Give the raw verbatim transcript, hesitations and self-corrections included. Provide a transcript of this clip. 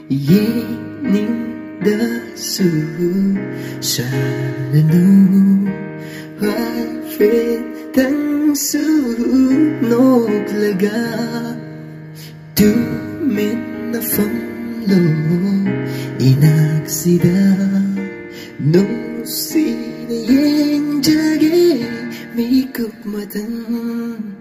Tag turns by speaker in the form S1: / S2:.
S1: Yening dasu sana no Alfred tang sunog laga Tumit na famlo inagsida No sinayeng jage Mikuk matan